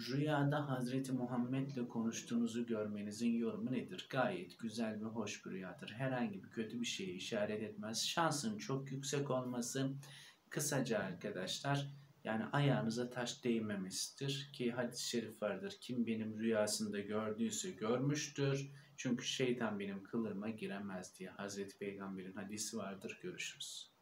Rüyada Hazreti Muhammed'le konuştuğunuzu görmenizin yorumu nedir? Gayet güzel ve hoş bir rüyadır. Herhangi bir kötü bir şeye işaret etmez. Şansın çok yüksek olması, kısaca arkadaşlar, yani ayağınıza taş değmemesidir. Ki hadis-i şerif vardır. Kim benim rüyasında gördüyse görmüştür. Çünkü şeytan benim kılığıma giremez diye Hazreti Peygamber'in hadisi vardır. Görüşürüz.